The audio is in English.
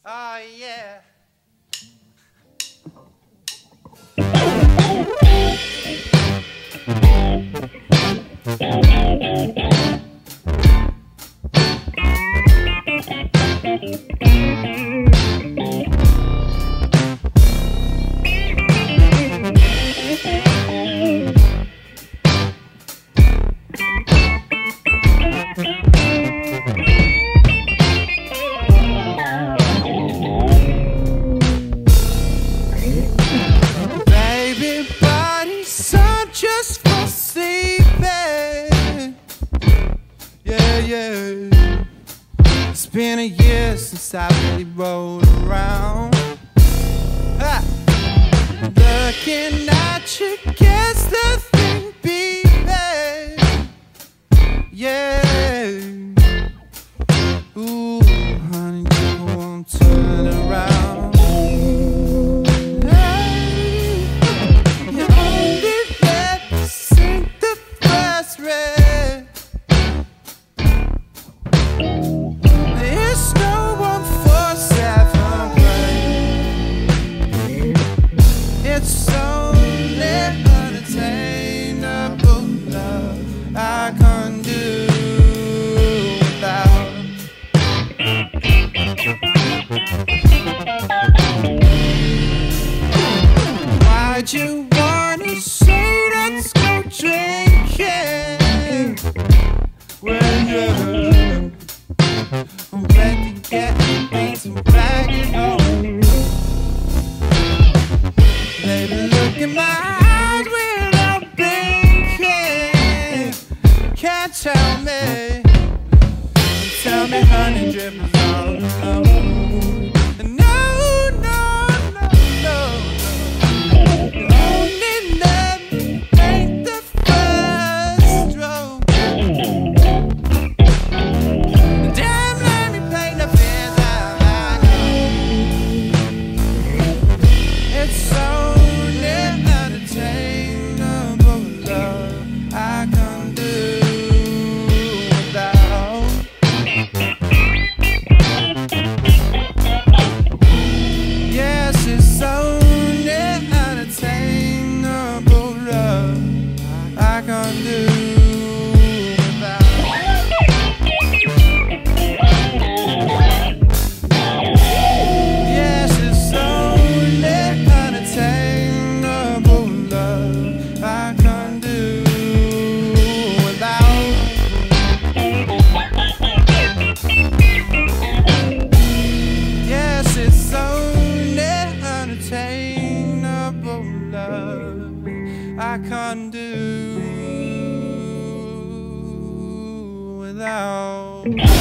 Oh yeah. Baby, body's on just for sleeping. Yeah, yeah. It's been a year since I really rolled around. Ha! Looking at you gets the thing beating. Yeah. Ooh, honey, you won't turn around. You only let me sing the first red. There's no 147 way. It's only unattainable love I can't do without. Why'd you wanna say let's go drinking when you're I'm ready to get things and back it home? Baby, look in my eyes without blinking. Can't tell me, honey, dripping all alone. No, no, no, no, no. Only let me make the first stroke. Damn, let me paint the pins out. It's only unattainable love I can do without. Yes, it's only unattainable love I can do without. Yes, it's only unattainable love I can do without. Yes, it's only unattainable love I can do without.